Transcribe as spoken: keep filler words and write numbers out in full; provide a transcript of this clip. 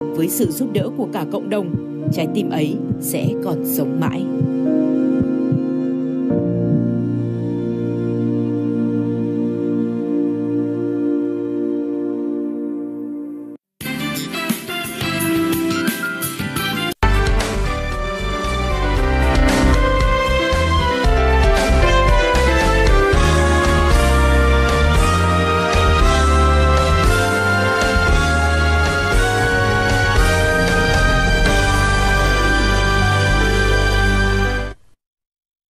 với sự giúp đỡ của cả cộng đồng, trái tim ấy sẽ còn sống mãi.